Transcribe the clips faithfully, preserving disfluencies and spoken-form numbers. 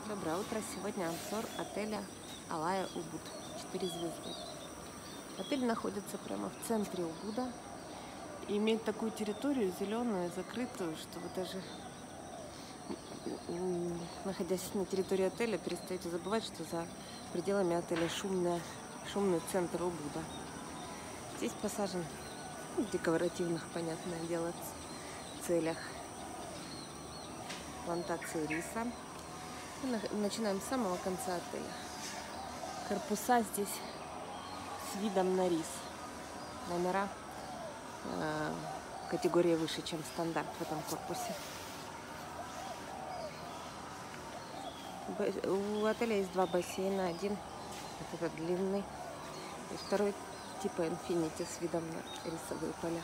Доброе утро! Сегодня обзор отеля Алая Убуд. четыре звезды. Отель находится прямо в центре Убуда и имеет такую территорию зеленую, закрытую, что вы даже, находясь на территории отеля, перестаете забывать, что за пределами отеля шумная, шумный центр Убуда. Здесь посажен в декоративных, понятное дело, целях плантации риса. Начинаем с самого конца отеля. Корпуса здесь с видом на рис. Номера э, категории выше, чем стандарт в этом корпусе. У отеля есть два бассейна. Один вот этот длинный, и второй типа Infinity с видом на рисовые поля.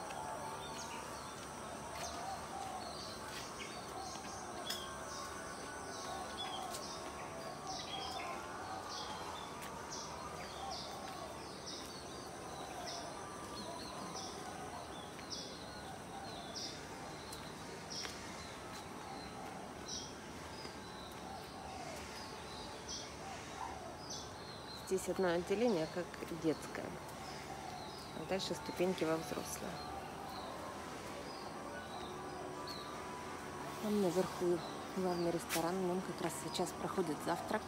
Здесь одно отделение, как детское. А дальше ступеньки во взрослое. Там наверху главный ресторан. В нем как раз сейчас проходит завтрак.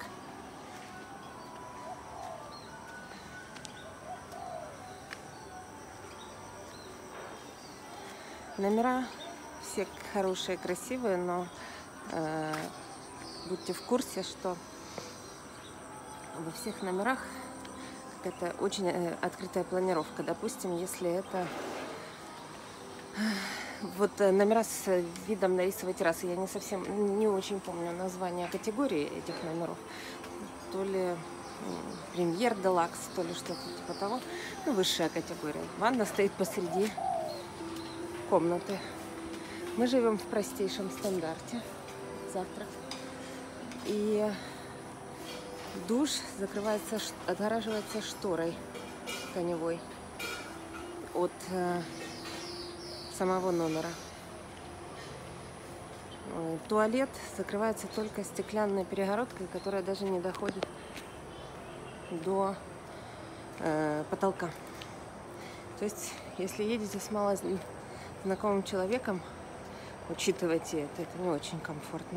Номера все хорошие, красивые, но э, будьте в курсе, что во всех номерах какая-то очень открытая планировка. Допустим, если это вот номера с видом на рисовой террасы, я не совсем, не очень помню название категории этих номеров, то ли премьер, делакс, то ли что-то типа того, ну, высшая категория. Ванна стоит посреди комнаты. Мы живем в простейшем стандарте. Завтрак. И душ закрывается, отгораживается шторой тканевой от э, самого номера. Туалет закрывается только стеклянной перегородкой, которая даже не доходит до э, потолка. То есть, если едете с мало знакомым человеком, учитывайте это, это не очень комфортно.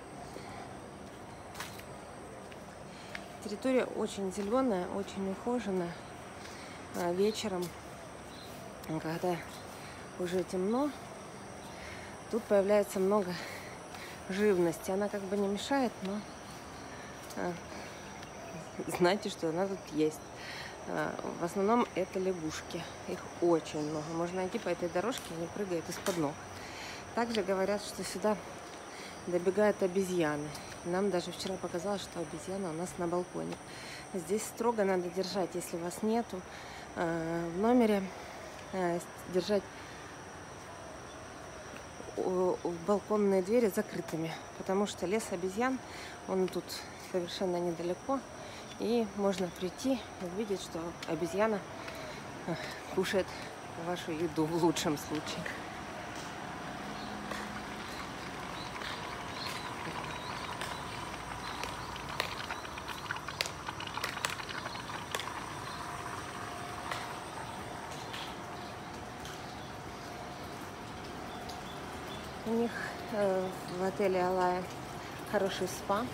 Территория очень зеленая, очень ухоженная. А вечером, когда уже темно, тут появляется много живности. Она как бы не мешает, но а, знайте, что она тут есть. А, в основном это лягушки. Их очень много. Можно идти по этой дорожке, они прыгают из-под ног. Также говорят, что сюда добегают обезьяны. Нам даже вчера показалось, что обезьяна у нас на балконе. Здесь строго надо держать, если вас нету э, в номере, э, держать балконные двери закрытыми, потому что лес обезьян, он тут совершенно недалеко, и можно прийти и увидеть, что обезьяна э, кушает вашу еду в лучшем случае. У них э, в отеле Алая хороший спа,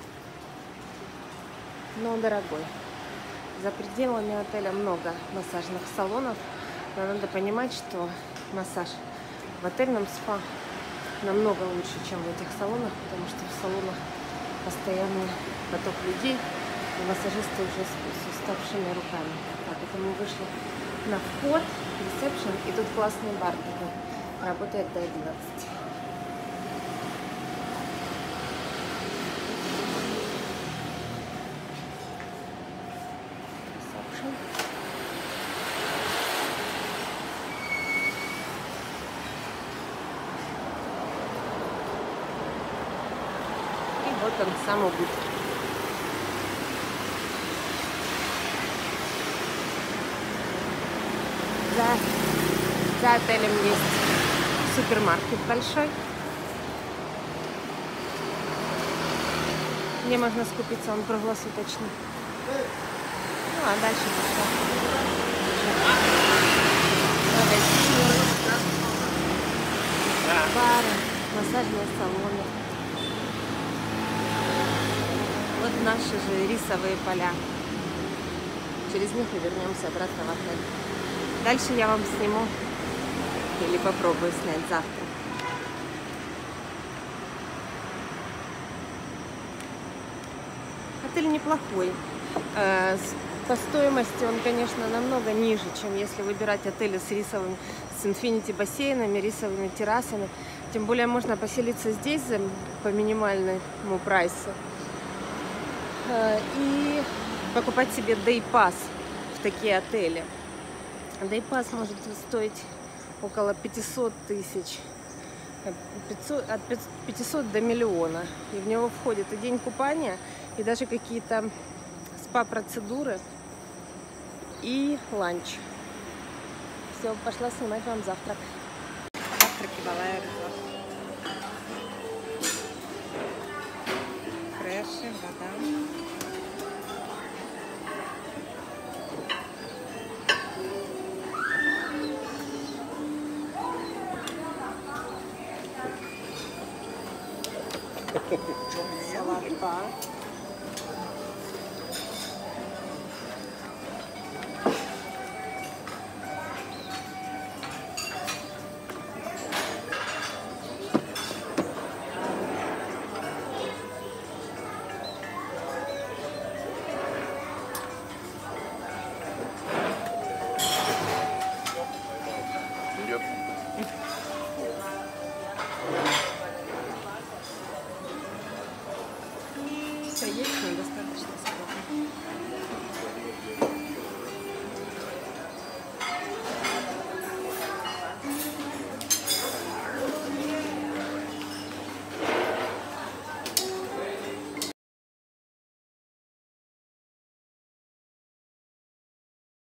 но дорогой. За пределами отеля много массажных салонов, но надо понимать, что массаж в отельном спа намного лучше, чем в этих салонах, потому что в салонах постоянный поток людей, и массажисты уже с уставшими руками. Так, это мы вышли на вход, ресепшн, и тут классный бар такой, работает до одиннадцати. Вот он, сам Убуд. За, за отелем есть супермаркет большой. где можно скупиться, он круглосуточный. Ну, а дальше пошла. Бары, массажные салоны. Вот наши же рисовые поля. Через них и вернемся обратно в отель. Дальше я вам сниму или попробую снять завтра. Отель неплохой. По стоимости он, конечно, намного ниже, чем если выбирать отели с рисовыми, с инфинити бассейнами, рисовыми террасами. Тем более можно поселиться здесь по минимальному прайсу и покупать себе day pass в такие отели. Day pass может стоить около пятисот тысяч, от пятисот до миллиона. И в него входит и день купания, и даже какие-то спа-процедуры и ланч. Все, пошла снимать вам завтрак. Завтрак Кибалая Резорт. Фреши, вода. Салат-бар. Все есть, но достаточно.